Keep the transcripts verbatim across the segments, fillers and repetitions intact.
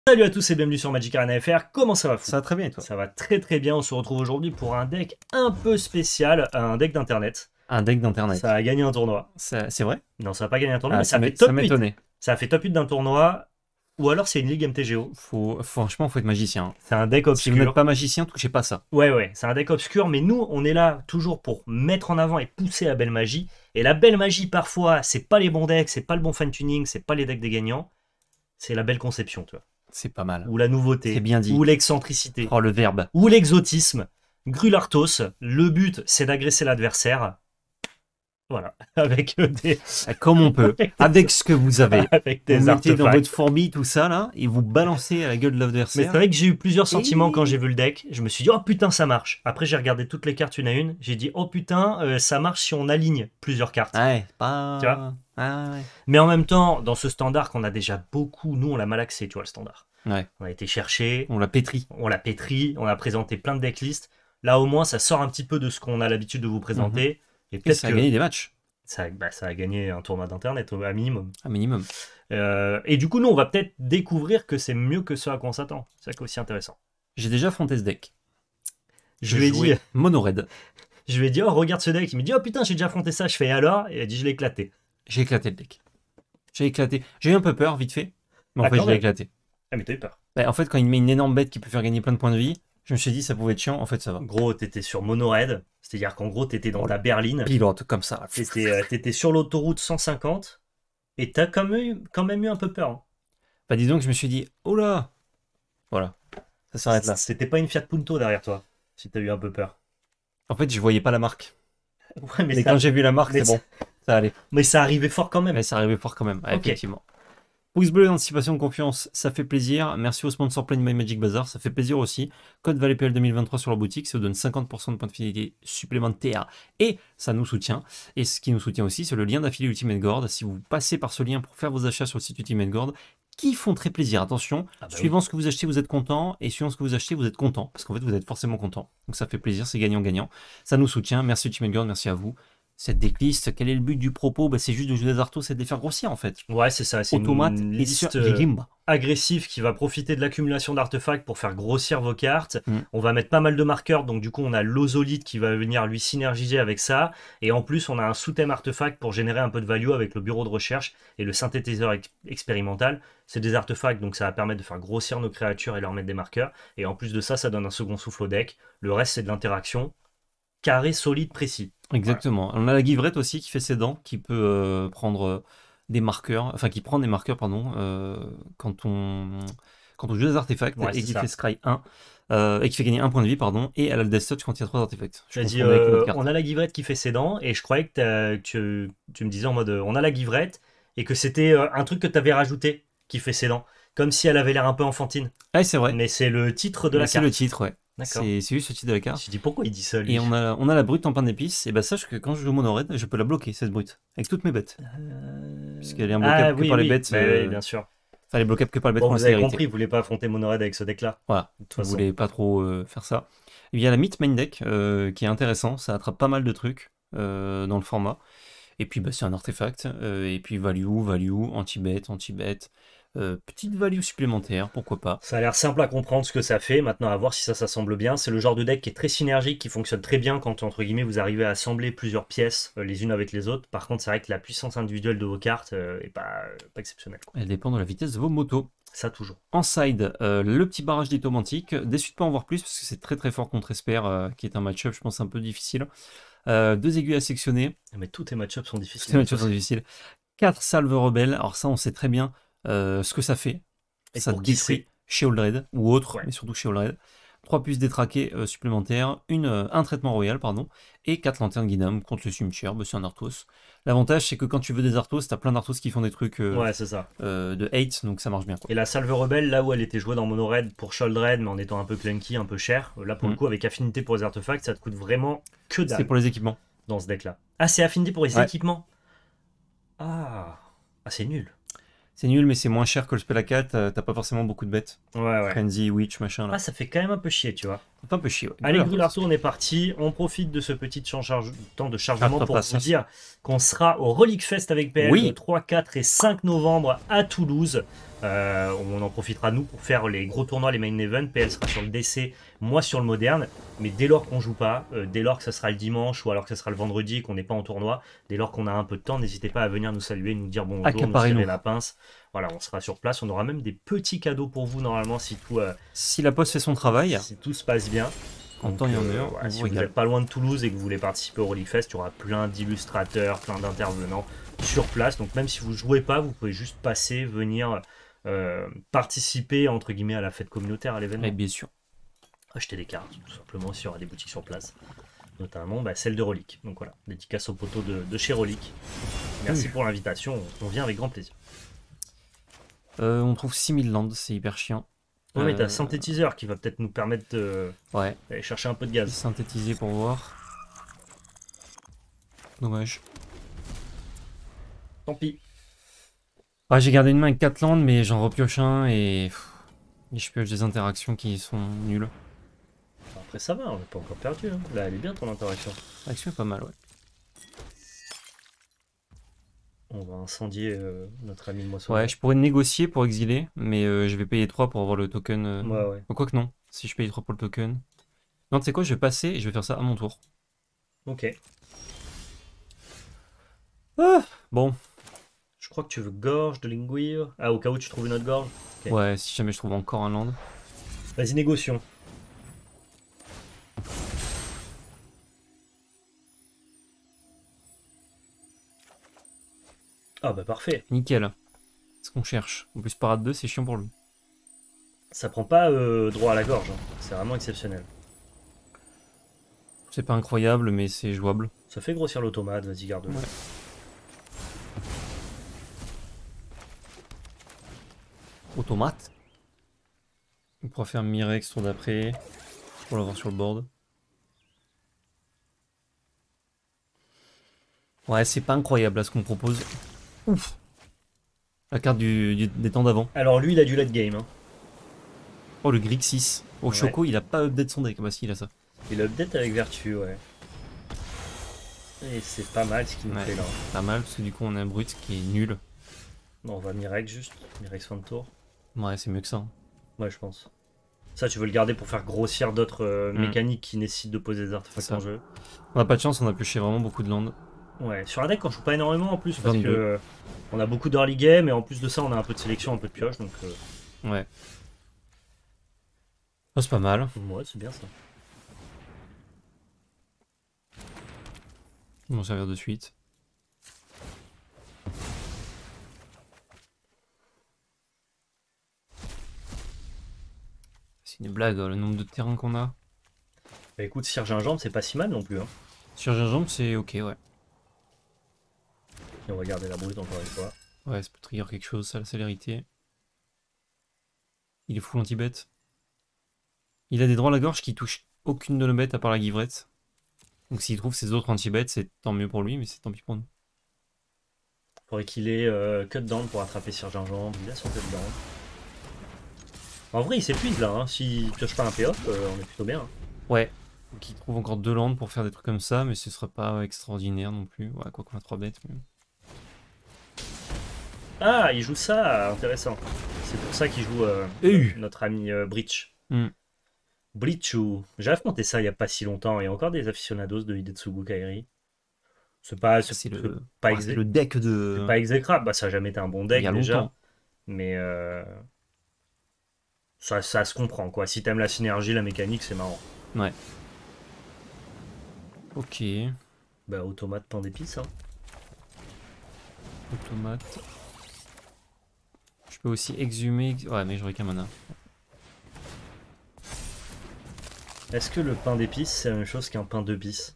Salut à tous et bienvenue sur Magic Arena F R, comment ça va fou? Ça va très bien et toi? Ça va très très bien, on se retrouve aujourd'hui pour un deck un peu spécial, un deck d'internet. Un deck d'internet. Ça a gagné un tournoi. C'est vrai? Non, ça n'a pas gagné un tournoi, Ah, mais ça, ça fait top huit. m'étonnait. Ça a fait top huit d'un tournoi, ou alors c'est une ligue M T G O. Faut, franchement, faut être magicien. C'est un deck obscur. Si vous n'êtes pas magicien, touchez pas ça. Ouais, ouais, c'est un deck obscur, mais nous, on est là toujours pour mettre en avant et pousser la belle magie. Et la belle magie, parfois, c'est pas les bons decks, c'est pas le bon fine-tuning, c'est pas les decks des gagnants, c'est la belle conception, tu vois. C'est pas mal. Ou la nouveauté, C'est bien dit. ou l'excentricité, Oh, le verbe. ou l'exotisme. Grulartos, le but c'est d'agresser l'adversaire. Voilà, avec des... Comme on peut, avec ce que vous avez. avec des vous mettez artefacts. dans votre fourmi tout ça là, et vous balancez à la gueule de Mais l'adversaire. c'est vrai que j'ai eu plusieurs sentiments Et... quand j'ai vu le deck. Je me suis dit, oh putain, ça marche. Après, j'ai regardé toutes les cartes une à une. J'ai dit, oh putain, euh, ça marche si on aligne plusieurs cartes. Ouais, pas... Tu vois ah, ouais. Mais en même temps, dans ce standard qu'on a déjà beaucoup, nous, on l'a mal axé, tu vois, le standard. Ouais. On a été chercher, On l'a pétri. on l'a pétri, on a présenté plein de decklists. Là, au moins, ça sort un petit peu de ce qu'on a l'habitude de vous présenter. Mm-hmm. Et Et peut-être ça que a gagné des matchs. Ça, bah, ça a gagné un tournoi d'internet, à minimum. Un minimum. Euh, et du coup, nous, on va peut-être découvrir que c'est mieux que ce à quoi on s'attend. C'est ça qui est aussi intéressant. J'ai déjà affronté ce deck. Je, je lui ai dit... Mono Red. Je lui ai dit, oh, regarde ce deck. Il me dit, oh putain, j'ai déjà affronté ça. Je fais alors. Et il a dit, je l'ai éclaté. J'ai éclaté le deck. J'ai éclaté. J'ai eu un peu peur, vite fait. Mais en fait, je l'ai éclaté. Ah, mais t'as eu peur. Bah, en fait, quand il met une énorme bête qui peut faire gagner plein de points de vie, je me suis dit, ça pouvait être chiant. En fait, ça va. Gros, t'étais sur Mono Red. C'est-à-dire qu'en gros, t'étais dans ta berline. Pilote, comme ça. T'étais euh, t'étais sur l'autoroute cent cinquante. Et t'as quand même, quand même eu un peu peur. Hein. Bah, dis donc, je me suis dit, oh là. Voilà. Ça s'arrête là. C'était pas une Fiat Punto derrière toi. Si t'as eu un peu peur. En fait, je voyais pas la marque. Ouais, mais et ça... quand j'ai vu la marque, c'est bon. Ça allait. Mais ça arrivait fort quand même. Mais ça arrivait fort quand même, ouais, okay. Effectivement. Pouce bleu, anticipation de confiance, ça fait plaisir. Merci au sponsor Play My Magic Bazaar, ça fait plaisir aussi. Code ValetPL deux mille vingt-trois sur leur boutique, ça vous donne cinquante pour cent de points de fidélité supplémentaires. Et ça nous soutient. Et ce qui nous soutient aussi, c'est le lien d'affilié Ultimate Guard. Si vous passez par ce lien pour faire vos achats sur le site Ultimate Guard, qui font très plaisir. Attention, ah bah suivant oui. ce que vous achetez, vous êtes content. Et suivant ce que vous achetez, vous êtes content. Parce qu'en fait, vous êtes forcément content. Donc ça fait plaisir, c'est gagnant-gagnant. Ça nous soutient. Merci Ultimate Guard, merci à vous. Cette decklist, quel est le but du propos? Bah, c'est juste de jouer des artos et de les faire grossir en fait. Ouais, c'est ça. C'est Automate une et liste euh, agressive qui va profiter de l'accumulation d'artefacts pour faire grossir vos cartes. Mm. On va mettre pas mal de marqueurs, donc du coup on a l'ozolite qui va venir lui synergiser avec ça. Et en plus on a un sous-thème artefact pour générer un peu de value avec le bureau de recherche et le synthétiseur ex expérimental. C'est des artefacts, donc ça va permettre de faire grossir nos créatures et leur mettre des marqueurs. Et en plus de ça, ça donne un second souffle au deck. Le reste c'est de l'interaction. Carré, solide, précis. Exactement. Voilà. On a la givrette aussi qui fait ses dents, qui peut euh, prendre euh, des marqueurs, enfin qui prend des marqueurs, pardon, euh, quand, on, quand on joue des artefacts, ouais, et qui ça. fait Scry un, euh, et qui fait gagner un point de vie, pardon, et elle a le Death Touch quand il y a trois artefacts. Je dit, euh, on a la givrette qui fait ses dents, et je croyais que tu, tu me disais en mode, on a la givrette, et que c'était euh, un truc que tu avais rajouté, qui fait ses dents, comme si elle avait l'air un peu enfantine. Ah, c'est vrai. Mais c'est le titre de Mais la carte. C'est le titre, ouais. C'est juste ce titre de la carte. Je dis pourquoi il dit ça lui. Et on a, on a la brute en pain d'épices. Et bah sache que quand je joue Mono Red, je peux la bloquer cette brute avec toutes mes bêtes. Euh... Puisqu'elle est imbloquable ah, que oui, par oui. les bêtes. Bah, euh... oui, bien sûr. Enfin, elle est bloquable que par les bêtes. Bon, vous avez compris, vous voulez pas affronter Mono Red avec ce deck là. Voilà. Vous voulez pas trop euh, faire ça. Il y a la Myth Main Deck euh, qui est intéressant. Ça attrape pas mal de trucs euh, dans le format. Et puis bah, c'est un artefact. Euh, et puis value, value, anti-bet, anti-bet. Euh, petite value supplémentaire, pourquoi pas. Ça a l'air simple à comprendre ce que ça fait, maintenant à voir si ça s'assemble bien. C'est le genre de deck qui est très synergique, qui fonctionne très bien quand entre guillemets vous arrivez à assembler plusieurs pièces euh, les unes avec les autres. Par contre c'est vrai que la puissance individuelle de vos cartes euh, est pas, euh, pas exceptionnelle. Quoi. Elle dépend de la vitesse de vos motos. Ça toujours. En side, euh, le petit barrage d'Itomantique. Déçu de pas en voir plus parce que c'est très très fort contre Esper, euh, qui est un match-up je pense un peu difficile. Euh, deux aiguilles à sectionner. Mais tous tes match-ups sont difficiles. Tous tes match-ups sont difficiles. Quatre salves rebelles. Alors ça on sait très bien euh, ce que ça fait. Et ça détruit chez Oldred ou autre, ouais. Mais surtout chez Oldred. trois puces détraquées euh, supplémentaires, une, euh, un traitement royal, pardon, et quatre lanternes Guinam contre le cimetière, bah, c'est un Arthos. L'avantage, c'est que quand tu veux des Arthos, t'as plein d'Arthos qui font des trucs euh, ouais, ça. Euh, de hate, donc ça marche bien. Quoi. Et la salve rebelle, là où elle était jouée dans Mono Red pour Sholdred, mais en étant un peu clunky, un peu cher, là pour mmh. le coup, avec affinité pour les artefacts, ça te coûte vraiment que dalle. C'est pour les équipements. Dans ce deck-là. Ah, c'est affinité pour les ouais. équipements. Ah, ah c'est nul. C'est nul, mais c'est moins cher que le spell à quatre, t'as pas forcément beaucoup de bêtes. Ouais, ouais. Frenzy, Witch, machin là. Ah, ça fait quand même un peu chier, tu vois. C'est un peu chier. Ouais. Allez, Voilà. Grille-Artour, on est parti. On profite de ce petit charge- temps de chargement Ah, pour pas vous ça. dire qu'on sera au Relic Fest avec P L Oui. le trois, quatre et cinq novembre à Toulouse. Euh, on en profitera nous pour faire les gros tournois, les main events. P L sera sur le D C, moi sur le moderne. Mais dès lors qu'on joue pas, euh, dès lors que ça sera le dimanche ou alors que ça sera le vendredi et qu'on n'est pas en tournoi, dès lors qu'on a un peu de temps, n'hésitez pas à venir nous saluer, nous dire bonjour, nous Accaparez-nous. tirer la pince. Voilà, on sera sur place. On aura même des petits cadeaux pour vous normalement si tout, euh, Si la poste fait son travail, si tout se passe bien. en Donc, temps et en euh, heure, voilà, on si vous vous régale. n'êtes pas loin de Toulouse et que vous voulez participer au Relic Fest, il y aura plein d'illustrateurs, plein d'intervenants sur place. Donc même si vous ne jouez pas, vous pouvez juste passer, venir euh, participer entre guillemets à la fête communautaire, à l'événement. Et bien sûr. Acheter des cartes, tout simplement, s'il y aura des boutiques sur place. Notamment bah, celle de Relic. Donc voilà, dédicace au poteau de, de chez Relic. Merci Oui. pour l'invitation, on vient avec grand plaisir. Euh, on trouve six mille landes, c'est hyper chiant. Oui, mais t'as Euh, synthétiseur qui va peut-être nous permettre de- Ouais, d'aller chercher un peu de gaz. synthétiser pour voir. Dommage. Tant pis. Ah, j'ai gardé une main avec quatre landes, mais j'en repioche un et... pff, et je pioche des interactions qui sont nulles. Après ça va, on n'est pas encore perdu. Hein. Là, elle est bien ton interaction. L'action est pas mal, ouais. On va incendier euh, notre ami le moissonneur. Ouais, je pourrais négocier pour exiler, mais euh, je vais payer trois pour avoir le token. Euh... Ouais, ouais. Quoi que non, si je paye trois pour le token. Non, tu sais quoi, je vais passer et je vais faire ça à mon tour. Ok. Ah, bon, Je crois que tu veux gorge de linguire. Ah, au cas où tu trouves une autre gorge. Ok. ouais, si jamais je trouve encore un land. Vas-y, négocions. Ah bah parfait. Nickel. C'est ce qu'on cherche. En plus, parade deux, c'est chiant pour lui. Ça prend pas euh, droit à la gorge. Hein. C'est vraiment exceptionnel. C'est pas incroyable, mais c'est jouable. Ça fait grossir l'automate. Vas-y, garde-le. Ouais. Automate. On pourra faire Mirex tour d'après. Pour l'avoir sur le board. Ouais, c'est pas incroyable là ce qu'on propose. Ouf. La carte du, du- des temps d'avant. Alors lui, il a du late game. Hein. Oh, le Grixis. Au Ouais. Choco, il a pas update son deck. Bah si, il a ça. Il update avec Vertu, ouais. Et c'est pas mal ce qu'il nous Ouais. fait là. Pas mal, parce que du coup, on a un brut qui est nul. Non, on va Mirex juste. Mirex fin de tour. Ouais, c'est mieux que ça. hein. Ouais, je pense. Ça, tu veux le garder pour faire grossir d'autres euh, Mm. mécaniques qui nécessitent de poser des artefacts Ça. en jeu. On a pas de chance, on a pioché vraiment beaucoup de landes. Ouais, sur un deck, on joue pas énormément en plus parce vingt-deux. que euh, on a beaucoup d'early game et en plus de ça, on a un peu de sélection, un peu de pioche donc euh, Ouais. Oh, c'est pas mal. ouais, c'est bien ça. On va m'en servir de suite. C'est une blague, le nombre de terrains qu'on a. Bah écoute, Cire Gingembre, c'est pas si mal non plus. Hein. Sur gingembre, c'est ok, ouais. Et on va garder la brute encore une fois. Ouais, ça peut trigger quelque chose, ça, la célérité. Il est full anti-bet. Il a des droits à la gorge qui touchent aucune de nos bêtes à part la givrette. Donc s'il trouve ses autres anti-bêtes, c'est tant mieux pour lui, mais c'est tant pis pour nous. Faudrait qu'il ait euh, cut down pour attraper Cire Gingembre. Il a son cut down. En vrai, il s'épuise là. Hein. S'il pioche pas un payoff, euh, on est plutôt bien. Hein. Ouais. Donc il trouve encore deux landes pour faire des trucs comme ça, mais ce serait pas extraordinaire non plus. Ouais, quoi qu'on a trois bêtes. Mais... Ah, il joue ça, intéressant. C'est pour ça qu'il joue euh, Eh. notre ami euh, Breach. Hmm. Breachu. J'ai affronté ça il y a pas si longtemps. Il y a encore des aficionados de Hidetsugu Kairi. C'est pas, c'est C'est c'est le... pas, ouais, exé- c'est le deck de... c'est pas exécrable. Bah, ça a jamais été un bon il deck y a déjà. longtemps. Mais euh, ça, ça se comprend quoi. Si t'aimes la synergie, la mécanique, c'est marrant. Ouais. Ok. Bah, automate, pain d'épices. Hein. Automate. Je peux aussi exhumer... Ouais, mais j'aurais qu'un mana. Est-ce que le pain d'épices, c'est la même chose qu'un pain de bis?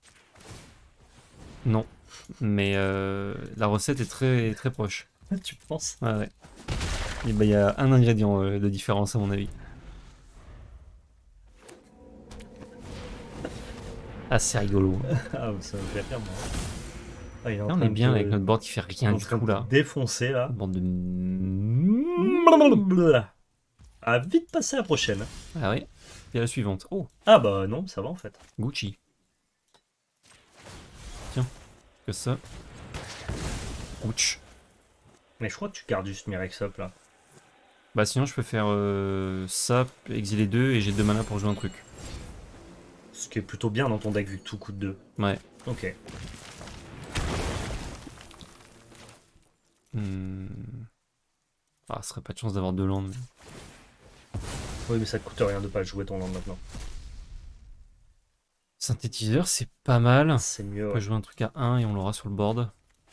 Non. Mais euh, la recette est très, très proche. Tu penses? Ouais, ouais. Et bah, il y a un ingrédient euh, de différence à mon avis. Ah, c'est rigolo. Ah, ça me fait rire, moi. Ah, il est en Là, on train est de bien te- avec notre board qui fait rien en du train tout de là. te défoncer là. Bande de... Ah, vite passer à la prochaine. Ah oui. Et la suivante. Oh, Ah bah non, ça va en fait. Gucci. Tiens, que ça. Ouch. Mais je crois que tu gardes juste Mirex up là. Bah sinon je peux faire euh, ça, exiler deux et j'ai deux mana pour jouer un truc. Ce qui est plutôt bien dans ton deck vu que tout coûte deux. Ouais. Ok. Hmm. Ah, ce serait pas de chance d'avoir deux landes. Mais... Oui mais ça te coûte rien de pas jouer ton land maintenant. Synthétiseur, c'est pas mal. C'est mieux. On peut Ouais. jouer un truc à un et on l'aura sur le board.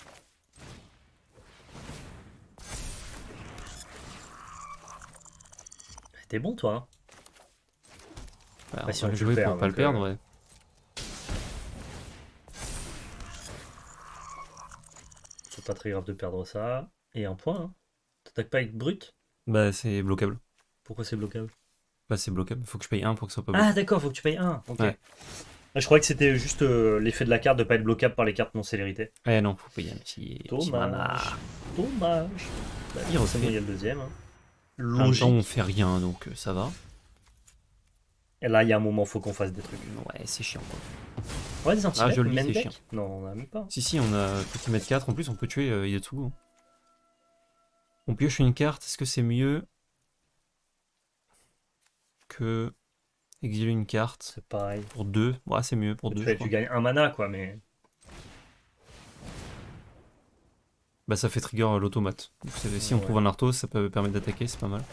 T'es bon toi. Hein. Bah, Bah, on si va on le peut le jouer faire, pour pas le donc, perdre, euh, ouais. C'est pas très grave de perdre ça. Et un point. Hein. T'attaques pas avec brut. Bah c'est bloquable. Pourquoi c'est bloquable? Bah c'est bloquable, faut que je paye un pour que ce soit pas bloqué. Ah d'accord, faut que tu payes un. Ok. Ouais. Ah, je croyais que c'était juste euh, l'effet de la carte de pas être bloquable par les cartes non célérité. Eh non, faut payer un petit, petit mana. Dommage. Dommage. Bah, Il refait. c'est bon, il y a le deuxième. Hein. En même temps, on Logique. fait rien, donc euh, ça va. Et là, il y a un moment, faut qu'on fasse des trucs. Ouais, c'est chiant quoi. Ouais, des anti Ah, je le dis, même c'est deck. chiant. Non, on a même pas. Si, si, on a petit mètre quatre. En plus, on peut tuer euh, Yatsugu. Hein. On pioche une carte. Est-ce que c'est mieux que exiler une carte C'est pareil. pour deux? Ouais, c'est mieux pour Tu, deux. fais- Je crois. tu gagnes un mana, quoi, mais. Bah, ça fait trigger l'automate. Donc, c'est- Si on Ouais. trouve un Arthos, ça peut permettre d'attaquer, c'est pas mal.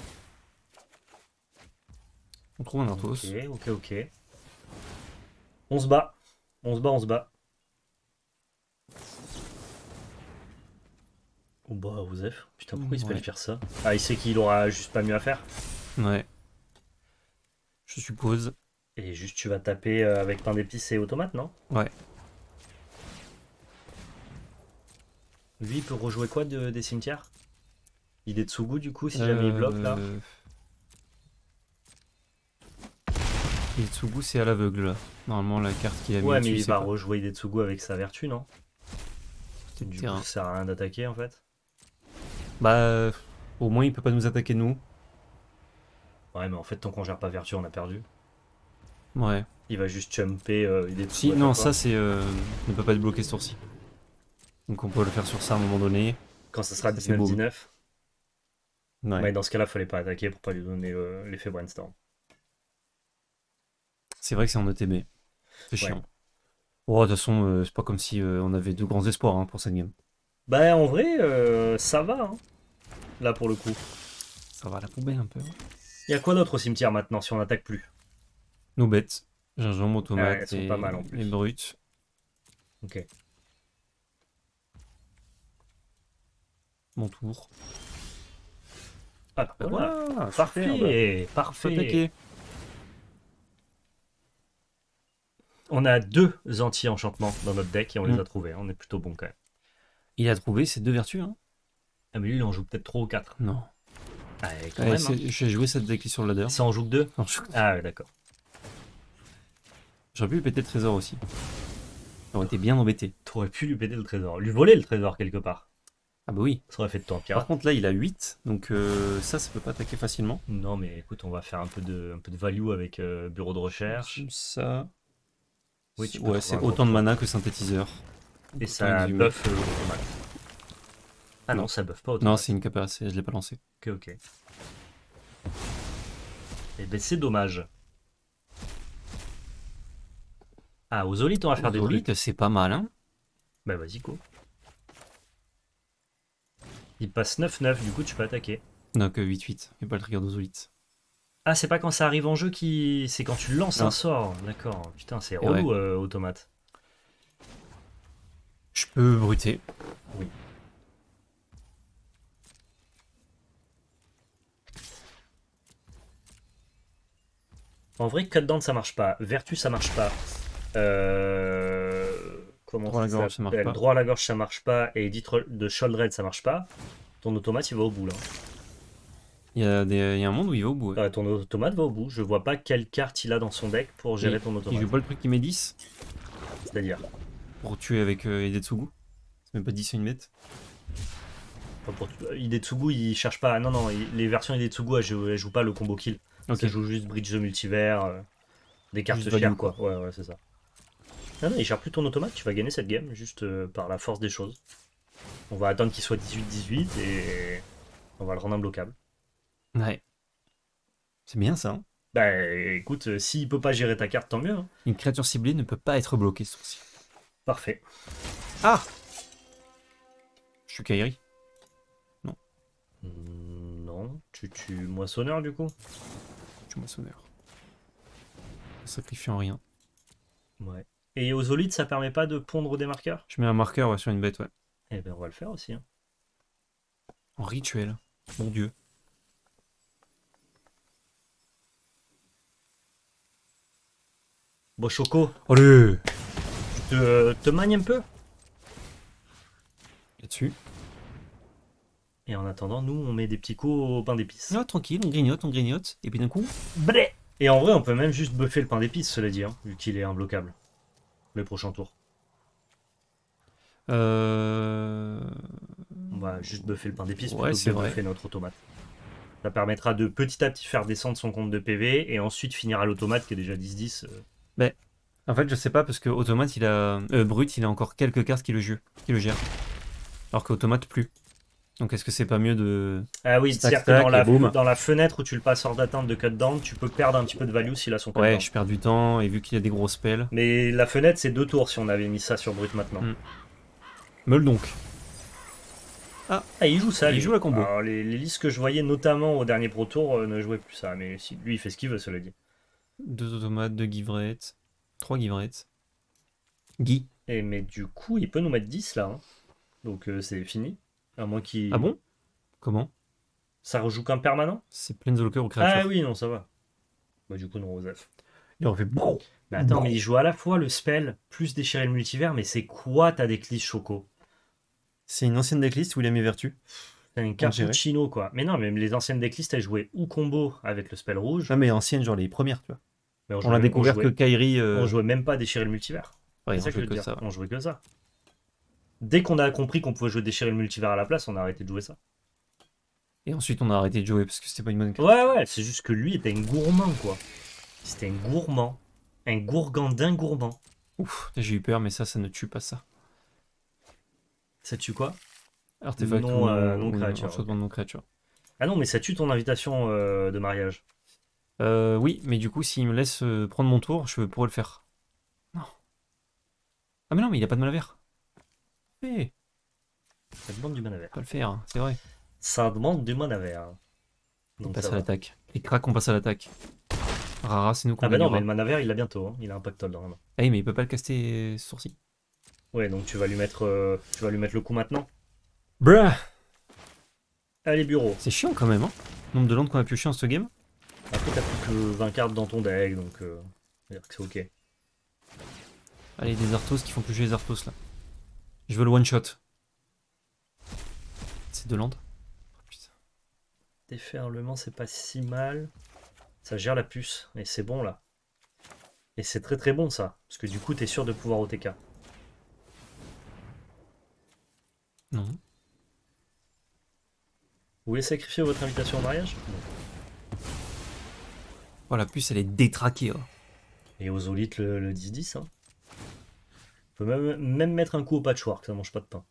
On trouve un Arthos. Ok, ok, ok. On se bat. On se bat, on se bat. Oh bah, Osef. Putain, pourquoi il se Ouais. fait faire ça? Ah, il sait qu'il aura juste pas mieux à faire. Ouais. Je suppose. Et juste, tu vas taper euh, avec pain d'épices et automate, non? Ouais. Lui, il peut rejouer quoi de, des cimetières? Idée de Tsugu, du coup, si jamais il bloque, là. Euh... Yatsugu, c'est à l'aveugle là. Normalement, la carte qu'il a mis Ouais, dessus, mais il c'est va pas... rejouer Idetsugu avec sa vertu, non? c'est le Du terrain. coup, ça sert à rien d'attaquer, en fait. Bah, au moins, il peut pas nous attaquer nous. Ouais, mais en fait, tant qu'on gère pas vertu, on a perdu. Ouais. Il va juste jumper euh, Idetsugu. Si, à non, chaque ça c'est... Euh, ne peut pas être bloqué ce tour-ci. Donc on peut le faire sur ça à un moment donné. fois. Quand ça sera ça fait dix-neuf beau. dix-neuf. Ouais. Ouais, dans ce cas-là, fallait pas attaquer pour pas lui donner euh, l'effet brainstorm. C'est vrai que c'est en E T B. C'est chiant. Oh, de toute façon, euh, c'est pas comme si euh, on avait de grands espoirs hein, pour cette game. Bah, en vrai, euh, ça va, hein, là, pour le coup. Ça va à la poubelle un peu. Il y a quoi d'autre au cimetière, maintenant, si on n'attaque plus? Nos bêtes. Gingembre, Ouais, automate elles sont et, pas mal, en plus. et brut. Ok. Mon tour. Ah, bah, voilà. Voilà, Parfait, superbe. Faut parfait. attaquer. On a deux anti-enchantements dans notre deck et on les Mm. a trouvés. On est plutôt bon quand même. Il a trouvé ses deux vertus. Hein. Ah, mais lui, il en joue peut-être trois ou quatre. Non. Ah, quand Ouais, même. c'est- Hein. J'ai joué cette deck sur le ladder. Ça en joue que deux? Non, je- Ah, ouais, d'accord. J'aurais pu lui péter le trésor aussi. J'aurais été bien embêté. T'aurais pu lui péter le trésor. Lui voler le trésor quelque part. Ah bah oui. Ça aurait fait de toi un Par pirate. contre là il a huit, donc euh, ça ça peut pas attaquer facilement. Non, mais écoute, on va faire un peu de, un peu de value avec euh, bureau de recherche. Ça. Oui, tu peux Ouais, trouver c'est un autant de gros mana que synthétiseur. Et Autant ça exhumer. buff euh, automate. Ah non, Non. ça buff pas Non, automate. c'est une capacité, je l'ai pas lancé. Ok, ok. Et ben c'est dommage. Ah, aux Zolite, on va faire des trucs. Zolite, c'est pas mal, hein. Bah vas-y, go. Il passe neuf neuf, du coup tu peux attaquer. Non, que huit huit, il n'y a pas le trigger de Zolite. Ah, c'est pas quand ça arrive en jeu qui. C'est quand tu lances Non. un sort. D'accord. Putain, c'est Et relou, euh, automate. Je peux bruter. Oui. En vrai, cut down ça marche pas. Vertu ça marche pas. Euh... Comment Droit à la ça gorge, ça marche s'appelle pas. Droit à la gorge ça marche pas. Et Edith de Sholdred ça marche pas. Ton automate il va au bout là. Il y, a des... il y a un monde où il va au bout. Ouais. Euh, ton automate va au bout. Je vois pas quelle carte il a dans son deck pour gérer il, ton il automate. joue pas le truc qui met dix C'est-à-dire. pour tuer avec euh, Idetsugu. C'est même pas dix, c'est une bête. Enfin, pour... Idetsugu il cherche pas. Non, non, il- les versions Idetsugu elles jouent, elles jouent pas le combo kill. Ok. Ça joue juste bridge de multivers, euh, des cartes Juste chères, value, quoi. Ouais, ouais, c'est ça. Non, non, il gère plus ton automate, tu vas gagner cette game, juste euh, par la force des choses. On va attendre qu'il soit dix-huit dix-huit et on va le rendre imbloquable. Ouais. C'est bien ça. Hein. Bah écoute, euh, s'il peut pas gérer ta carte, tant mieux. Hein. Une créature ciblée ne peut pas être bloquée ce tour-ci. Parfait. Ah Je suis Kairi. Mm, non, tu tues moissonneur du coup. Je suis moissonneur. Sacrifiant rien. Ouais. Et aux olides, ça permet pas de pondre des marqueurs? Je mets un marqueur ouais, sur une bête, ouais. Eh ben on va le faire aussi. Hein. En rituel. Mon dieu. Bon, Choco, Allez tu te, te magnes un peu. Là-dessus. Et en attendant, nous, on met des petits coups au pain d'épices. Ah, tranquille, on grignote, on grignote. Et puis d'un coup. Blé. Et en vrai, on peut même juste buffer le pain d'épices, cela dit, hein, vu qu'il est imbloquable. Le prochain tour. Euh... On va juste buffer le pain d'épices Ouais, plutôt c'est que de vrai. buffer notre automate. Ça permettra de petit à petit faire descendre son compte de P V et ensuite finir à l'automate qui est déjà dix dix. euh. Mais, en fait, je sais pas parce que Automate, il a. Euh, Brut, il a encore quelques cartes qui le, jeu, qui le gèrent. Alors qu'Automate, plus. Donc est-ce que c'est pas mieux de. Ah oui, Stack, c'est-à-dire que dans stack, la, et boum. dans la fenêtre où tu le passes hors d'atteinte de cut down, tu peux perdre un petit peu de value s'il a son cut Ouais, down. je perds du temps et vu qu'il a des gros spells. Mais la fenêtre, c'est deux tours si on avait mis ça sur Brut maintenant. Mm. Meule donc. Ah, il joue ça. Il lui. joue la combo. Alors, les, les listes que je voyais notamment au dernier Pro Tour euh, ne jouaient plus ça. Mais si, lui, il fait ce qu'il veut, cela dit. Deux automates, deux givrettes. Trois givrettes. Guy. Et, mais du coup, il peut nous mettre dix là. Hein. Donc euh, c'est fini. À moins qu'il. Ah bon Comment Ça rejoue qu'un permanent? C'est Planeswalker ou créature. Ah oui, non, ça va. Bah, du coup, non, Joseph. Il aurait fait bon. Mais attends, Bon. mais il joue à la fois le spell plus déchirer le multivers, mais c'est quoi ta decklist Choco? C'est une ancienne decklist où il a mes vertus. C'est un cappuccino quoi. Mais non, même les anciennes decklists elles jouaient ou combo avec le spell rouge. Ah mais ancienne, genre les premières, tu vois. Mais on, On jouait l'a même- découvert on que jouait, Kairi. euh, on jouait même pas déchirer le multivers. Ouais, C'est on ça que je jouait veux que dire. ça. On jouait que ça. Dès qu'on a compris qu'on pouvait jouer déchirer le multivers à la place, on a arrêté de jouer ça. Et ensuite, on a arrêté de jouer parce que c'était pas une bonne carte. Ouais, ouais, c'est juste que lui était un gourmand quoi. C'était un gourmand. Un gourgandin gourmand. Ouf, j'ai eu peur, mais ça, ça ne tue pas ça. Ça tue quoi? Artefact Non, ou, euh, non ou créature, enchantement de non créature. Ah non, mais ça tue ton invitation euh, de mariage. Euh, oui, mais du coup, s'il me laisse euh, prendre mon tour, je pourrais le faire. Non. Ah mais non, mais il a pas de mana vert. Eh, Ça demande du mana vert. pas le faire, c'est vrai. Ça demande du mana vert. On Donc passe ça à va. l'attaque. Et crac, on passe à l'attaque. Rara, c'est nous qu'on Ah bah non, gagnera. mais le mana vert il l'a bientôt. Hein. Il a un pactole dans la main. Eh, mais il peut pas le caster ce sourcil. Ouais, donc tu vas lui mettre, euh, tu vas lui mettre le coup maintenant. Bruh. Allez, bureau. C'est chiant quand même, hein. Nombre de landes qu'on a pioché en ce game. Après, t'as plus que vingt cartes dans ton deck, donc euh, on va dire que c'est ok. Allez, des Arthos qui font piocher les Arthos là. Je veux le one shot. C'est deux landes. Oh, putain. Déferlement, c'est pas si mal. Ça gère la puce, et c'est bon là. Et c'est très très bon ça, parce que du coup, t'es sûr de pouvoir O T K. Non. Vous voulez sacrifier votre invitation au mariage? Oh, la puce, elle est détraquée. Oh. Et aux olites le, le dix dix. Hein. On peut même, même mettre un coup au patchwork, ça mange pas de pain.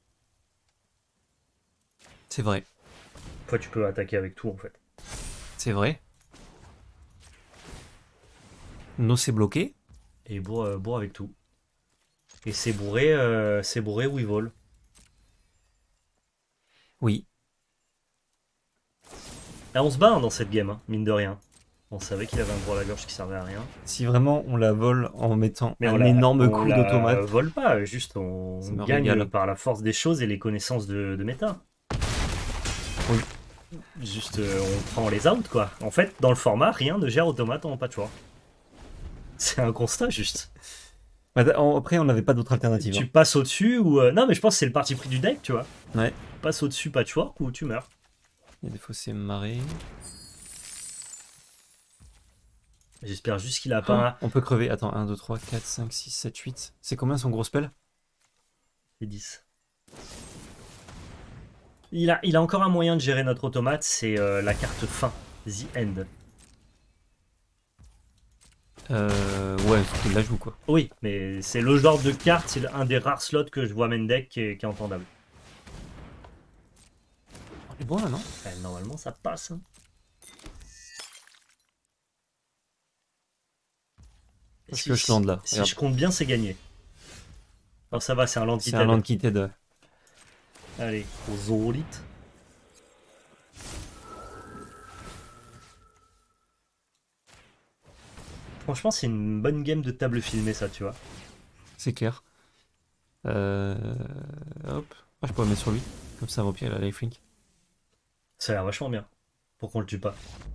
C'est vrai. Toi, tu peux attaquer avec tout en fait. C'est vrai. No, c'est bloqué. Et bourre, euh, bourre avec tout. Et c'est bourré, euh, c'est bourré Weevil. Oui. Là, on se bat hein, dans cette game, hein, mine de rien. On savait qu'il avait un gros à la gorge qui servait à rien. Si vraiment on la vole en mettant Mais on un la- énorme on coup la d'automate. vole pas, juste on Ça me gagne régale. par la force des choses et les connaissances de, de méta. Oui. Juste euh, on prend les out quoi. En fait, dans le format, rien ne gère automate en patchwork. C'est un constat juste. Bah, en- Après, on n'avait pas d'autre alternative. Tu hein. passes au-dessus ou... euh, Non mais je pense que c'est le parti pris du deck, tu vois. Ouais. Passe au-dessus patchwork ou tu meurs. Il y a des fausses marées. J'espère juste qu'il a pas... On peut crever. Attends, un, deux, trois, quatre, cinq, six, sept, huit. C'est combien son gros spell? C'est dix. Il a, il a encore un moyen de gérer notre automate, c'est euh, la carte fin, The End. Euh, ouais, c'est qu'il la joue quoi. Oui, mais c'est le genre de carte, c'est un des rares slots que je vois main deck qui est, qui est entendable. On est bon là, non? Eh, normalement, ça passe. Hein. Parce Si, que je land là. si Regarde. je compte bien, c'est gagné. Alors ça va, c'est un land qui C'est un land qui t'aide. Allez, aux Zoolith. Franchement, c'est une bonne game de table filmée, ça, tu vois. C'est clair. Euh... Hop. Ah, je pourrais mettre sur lui. Comme ça, au pire, il a lifelink. Ça a l'air vachement bien. Pour qu'on le tue pas.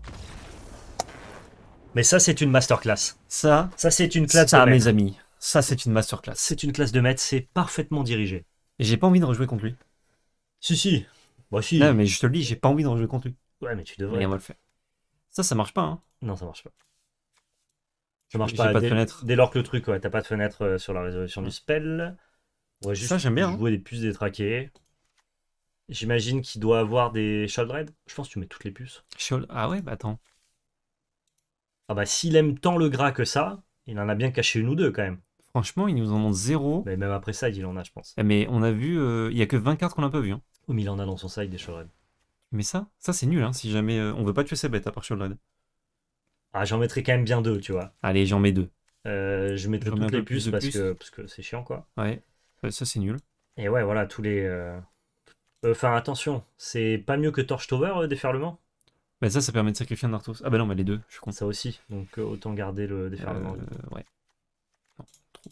Mais ça, c'est une masterclass. Ça, Ça, c'est une classe ça, de maître. mes amis, ça, c'est une masterclass. C'est une classe de maître, c'est parfaitement dirigé. Et j'ai pas envie de rejouer contre lui. Si, si. Bah, si. Non, mais je te le dis, j'ai pas envie de rejouer contre lui. Ouais, mais tu Mais devrais. on va le faire. Ça, ça marche pas, hein. Non, ça marche pas. Ça marche J'ai pas, pas de dès, fenêtre. dès lors que le truc, ouais, t'as pas de fenêtre euh, sur la résolution du spell. On va juste Ça, j'aime bien, hein. jouer des puces détraquées. J'imagine qu'il doit avoir des Shieldred. Je pense que tu mets toutes les puces. Shoal- Ah ouais, bah attends. Ah bah s'il aime tant le gras que ça, il en a bien caché une ou deux quand même. Franchement, ils nous en montrent zéro. Mais même après ça, il en a, je pense. Mais on a vu, euh, il y a que vingt cartes qu'on a pas vu, hein. Ou mais il en a dans son side des Shieldred. Mais ça, ça c'est nul, hein, si jamais euh, on veut pas tuer ses bêtes à part Shieldred. Ah, j'en mettrais quand même bien deux, tu vois. Allez, j'en mets deux. Euh, je mettrais J'en mets un toutes les peu plus puces de parce puces. que parce que c'est chiant quoi. Ouais, Ouais, ça c'est nul. Et ouais, voilà, tous les. euh, Enfin, attention, c'est pas mieux que Torch Tower, euh, déferlement. Bah ça, ça permet de sacrifier un Arthos. Ah bah non, mais les deux, je suis con. Ça aussi, donc euh, autant garder le déferlement. Euh, ouais. Non, trop.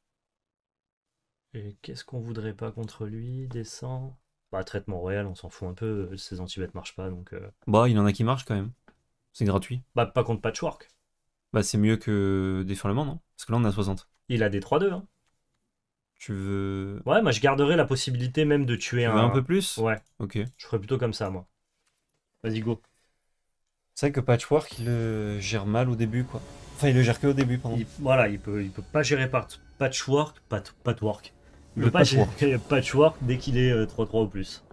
Et qu'est-ce qu'on voudrait pas contre lui? Descend. Bah, traitement royal, on s'en fout un peu. Ses anti-bêtes marchent pas donc. euh, Bah, il y en a qui marchent quand même. C'est gratuit. Bah, pas contre Patchwork. Bah, c'est mieux que Déferlement, non? Parce que là, on a soixante. Il a des trois deux, hein. Tu veux. Ouais, moi je garderais la possibilité même de tuer Tu un. veux un peu plus? Ouais, Ok. je ferais plutôt comme ça, moi. Vas-y, go. C'est vrai que Patchwork, il le gère mal au début, quoi. Enfin, il le gère que au début, pardon. Il- voilà, il peut, il peut pas gérer par patchwork, pat, patchwork. Il Le peut pas patchwork. gérer patchwork dès qu'il est euh, trois trois ou plus.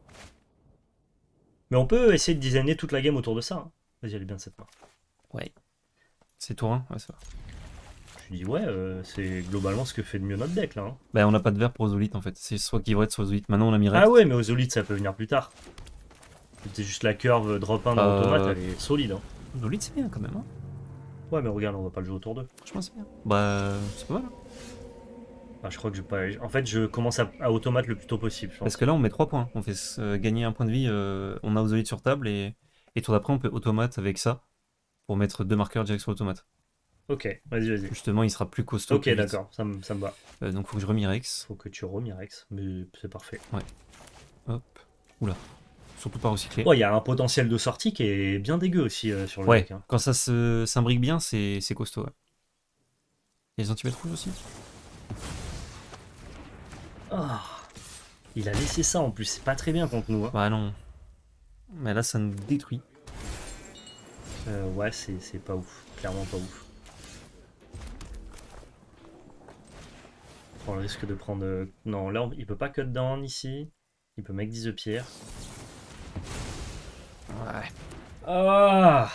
Mais on peut essayer de designer toute la game autour de ça. Hein. Vas-y, elle est bien cette main. Ouais. C'est tour un? Ouais, ça va. Je dis ouais, euh, c'est globalement ce que fait de mieux notre deck là. Hein. Bah, on n'a pas de verre pour Ozolite en fait. C'est soit Givret, soit Ozolite. Maintenant, on a mis Rect. Ah ouais, mais aux Zolite ça peut venir plus tard. C'était juste la curve drop un dans Euh, l'automate, elle est solide. Hein. Ozolite, c'est bien quand même, hein. Ouais, mais regarde, on va pas le jouer autour d'eux. Franchement, c'est bien. Bah, c'est pas mal, hein. Ah, je crois que je vais pas. En fait, je commence à, à automate le plus tôt possible. Je pense. Parce que là, on met trois points. On fait euh, gagner un point de vie. euh, on a Ozolite sur table et, et tour d'après, on peut automate avec ça pour mettre deux marqueurs direct sur l'automate. Ok, vas-y, vas-y. Justement, il sera plus costaud. Ok, plus vite. d'accord, ça, me- ça me va. Euh, donc, faut que je remire Rex. Faut que tu remirex, mais c'est parfait. Hop. Oula. Surtout pas recycler. Oh, il y a un potentiel de sortie qui est bien dégueu aussi euh, sur le Ouais, deck. Hein. quand ça se s'imbrique bien, c'est c'est costaud. Ouais. Il y a les antimètres rouges aussi. Ah, il a laissé ça en plus, c'est pas très bien contre nous. Hein. Bah non. Mais là, ça nous détruit. Euh, ouais, c'est c'est pas ouf, clairement pas ouf. On prend le risque de prendre. euh, Non, là on- il peut pas cut down ici. Il peut make dix de pierre. Ouais. Ah,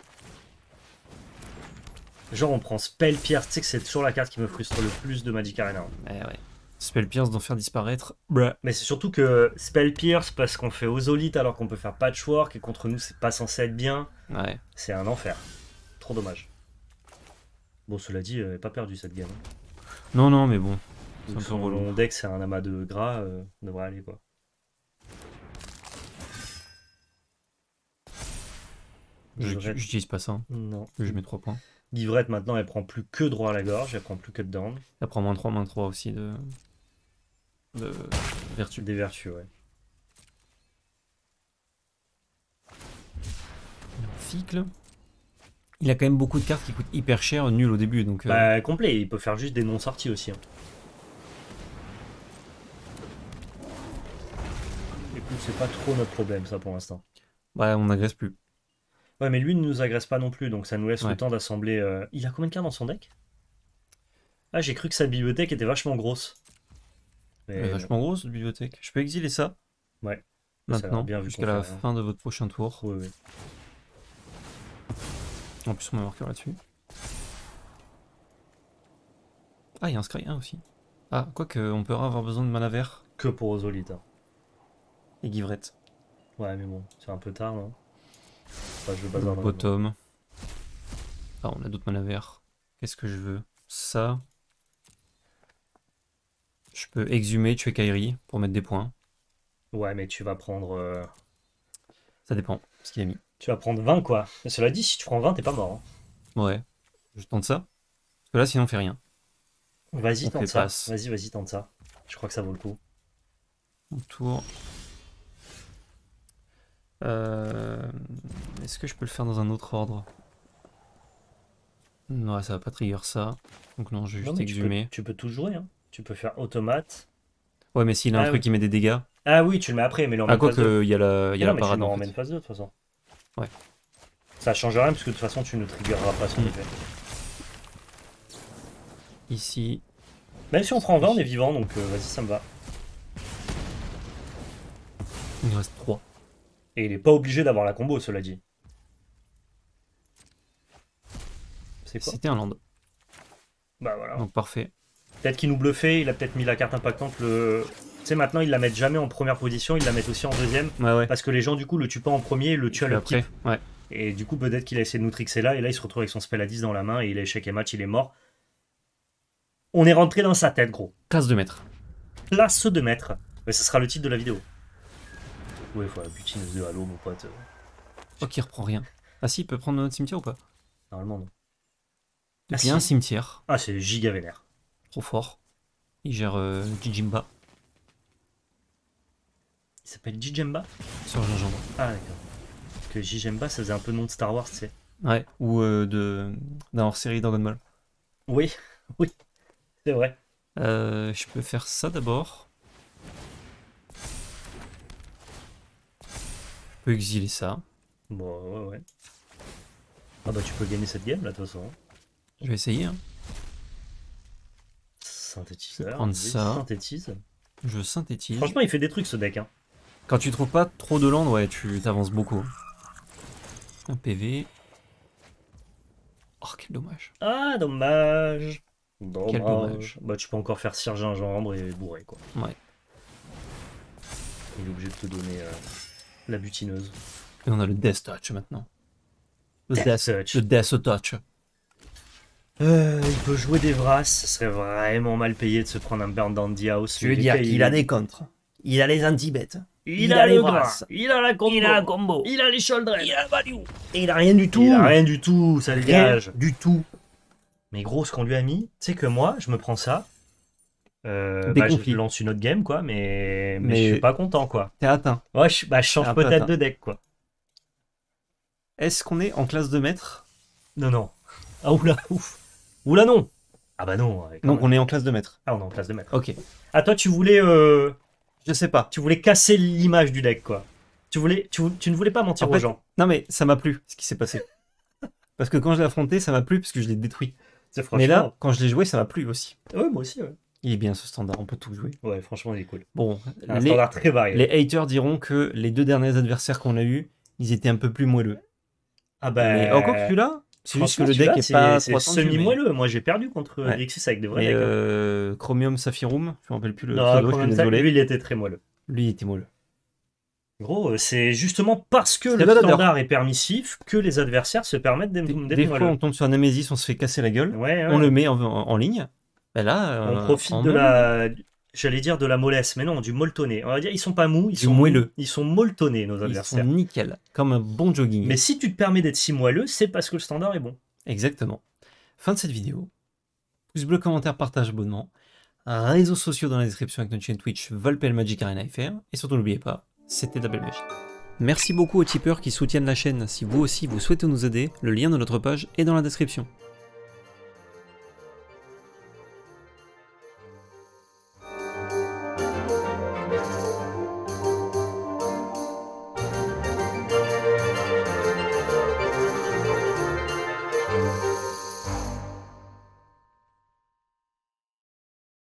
genre on prend spell pierre, tu sais que c'est toujours la carte qui me frustre le plus de Magic Arena. Eh ouais. Spell Pierce d'en faire disparaître. Bruh. Mais c'est surtout que spell pierce parce qu'on fait Ozolite alors qu'on peut faire patchwork et contre nous c'est pas censé être bien. Ouais. C'est un enfer. Trop dommage. Bon, cela dit, elle est pas perdu cette game. hein. Non, non, mais bon. C'est un Donc, peu son relou. deck, c'est un amas de gras, euh, ça devrait aller quoi. Je- Givrette- J'utilise pas ça. hein. Non. Je mets trois points. Givrette, maintenant, elle prend plus que droit à la gorge, elle prend plus que de down. Elle prend moins trois, moins trois aussi de. de vertu. Des vertus, ouais. Ficle. Il a quand même beaucoup de cartes qui coûtent hyper cher, nul au début. Donc, euh, Bah, complet, il peut faire juste des non-sorties aussi. Hein. Écoute, c'est pas trop notre problème, ça, pour l'instant. bah, on n'agresse plus. Ouais, mais lui ne nous agresse pas non plus, donc ça nous laisse Ouais. le temps d'assembler. euh, Il a combien de cartes dans son deck? Ah, j'ai cru que sa bibliothèque était vachement grosse. Mais Elle est vachement grosse, cette bibliothèque. Je peux exiler ça Ouais. Ça a l'air maintenant, bien vu jusqu'à qu'on la fait rien. fin de votre prochain tour. Ouais, ouais. En plus, on met un marqueur là-dessus. Ah, il y a un Scry un aussi. Ah, quoique, on peut avoir besoin de mana vert Que pour Ozolite. Hein. et Givrette. Ouais, mais bon, c'est un peu tard, non? Enfin, je veux bazar dans la main. Bottom. Ah, on a d'autres mana verts. Qu'est-ce que je veux? Ça. Je peux exhumer, tuer Kairi pour mettre des points. Ouais, mais tu vas prendre... euh, Ça dépend ce qu'il a mis. Tu vas prendre vingt, quoi. Mais cela dit, si tu prends vingt, t'es pas mort. Hein. Ouais. Je tente ça. Parce que là, sinon, on fait rien. Vas-y, On tente fait ça. passe. Vas-y, vas-y, tente ça. Je crois que ça vaut le coup. Mon tour. Euh... Est-ce que je peux le faire dans un autre ordre? Non, ça va pas trigger ça. Donc non, je vais Non, juste mais tu peux, exhumer. tu peux tout jouer. Hein. Tu peux faire automate. Ouais, mais s'il a un Ah truc oui. qui met des dégâts. Ah oui, tu le mets après, mais le Ah, quoi que, il y a la, il y a non, la mais tu parade le en remets fait. une phase deux, de toute façon. Ouais. Ça change rien, parce que de toute façon, tu ne triggereras pas son Mm. effet. Ici. Même si on prend vingt, on est vivant, donc euh, vas-y, ça me va. Il nous reste trois. Et il est pas obligé d'avoir la combo, cela dit. C'est quoi? C'était un land. Bah voilà. Donc parfait. Peut-être qu'il nous bluffait, il a peut-être mis la carte impactante. Le... Tu sais, maintenant, ils la mettent jamais en première position, ils la mettent aussi en deuxième. Ouais, ouais. Parce que les gens, du coup, le tuent pas en premier, ils le tuent à Puis le après, type. ouais. Et du coup, peut-être qu'il a essayé de nous trixer là, et là, il se retrouve avec son spell à dix dans la main, et il est échec et match, il est mort. On est rentré dans sa tête, gros. Classe de maître. Place de maître. Mais ce sera le titre de la vidéo. Ouais, faut la butineuse de Halo, mon pote. Oh, qui reprend rien. Ah si, il peut prendre notre cimetière ou pas? Normalement, non. Depuis Ah, un si. cimetière. Ah, c'est giga vénère. Trop fort. Il gère euh, Jijimba Il s'appelle Jijemba? sur Gingembre. Ah, d'accord. Parce que Jijemba, ça faisait un peu nom de Star Wars, tu sais. Ouais, ou euh, de d'un hors-série Dragon Ball. Oui, oui, c'est vrai. Euh, je peux faire ça d'abord. Je peux exiler ça. Bon, ouais, ouais. Ah bah, tu peux gagner cette game, là, de toute façon. Je vais essayer. Hein. Synthétiseur. Je vais prendre vas-y, ça. Synthétise. Je synthétise. Franchement, il fait des trucs, ce deck. Hein. Quand tu trouves pas trop de land, ouais, tu t'avances beaucoup. Un P V. Oh, quel dommage. Ah, dommage. Dommage. Quel dommage. Bah, tu peux encore faire cire gingembre et bourrer, quoi. Ouais. Il est obligé de te donner euh, la butineuse. Et on a le Death Touch maintenant. Le Death Death, Touch. le Death Touch. Euh, il peut jouer des Vras, ce serait vraiment mal payé de se prendre un Burn Down the House. Tu veux dire qu'il a des contres. Il a les anti-bêtes. Il, il a, a les le Vras. gras, il a la combo, Il a la combo. il a les Shoulder, Il a value. Et il a rien du tout. il a rien du tout, ça Rien dégage. du tout. Mais gros, ce qu'on lui a mis, tu sais que moi, je me prends ça, euh, Des bah, je conflits. lance une autre game, quoi, mais, mais, Mais- je suis pas content, quoi. T'es atteint. Ouais, je, bah, je change Un peu peut-être atteint. de deck, quoi. Est-ce qu'on est en classe de maître? Non, non. Ah, oula, ouf. Oula, non. Ah bah non. ouais, quand Donc même. on est en classe de maître. Ah, on est en place de maître. Ok. Ah, toi, tu voulais, euh, Je sais pas. tu voulais casser l'image du deck, quoi. Tu, voulais, tu, tu ne voulais pas mentir En aux fait, gens. Non mais ça m'a plu ce qui s'est passé. Parce que quand je l'ai affronté, ça m'a plu parce que je l'ai détruit. C'est Mais franchement- là, quand je l'ai joué, ça m'a plu aussi. Ouais, moi aussi, ouais. Il est bien ce standard, on peut tout jouer. Ouais, franchement, il est cool. Bon, Un les, standard très varié. les haters diront que les deux derniers adversaires qu'on a eu, ils étaient un peu plus moelleux. Ah bah. Mais encore que celui-là, c'est juste que franchement, le deck celui-là, est c'est- pas c'est trop attendu, mais- semi-moelleux. Moi, j'ai perdu contre Ouais. Grixis avec des vrais Mais decks. hein. euh, Chromium Saphirum, je me rappelle plus le Non, pseudo, je quand suis même ça, désolé. lui, il était très moelleux. Lui, il était moelleux. Gros, euh, c'est justement parce que C'est le le ladder. standard est permissif que les adversaires se permettent d'être Des, d'être des fois, moelleux. on tombe sur un Nemesis, on se fait casser la gueule, Ouais, ouais. on le met en, en- en ligne. Ben là, On euh, profite en de moelleux. la. J'allais dire de la mollesse, mais non, du molletonné. On va dire, ils sont pas mous, ils Du sont moelleux. Ils sont molletonnés, nos Ils sont adversaires. nickel, comme un bon jogging. Mais si tu te permets d'être si moelleux, c'est parce que le standard est bon. Exactement. Fin de cette vidéo. Pouce bleu, commentaire, partage, abonnement. Réseaux sociaux dans la description avec notre chaîne Twitch Volpel Magic Arena F R. Et surtout n'oubliez pas, c'était de la belle magie. Merci beaucoup aux tipeurs qui soutiennent la chaîne. Si vous aussi vous souhaitez nous aider, le lien de notre page est dans la description.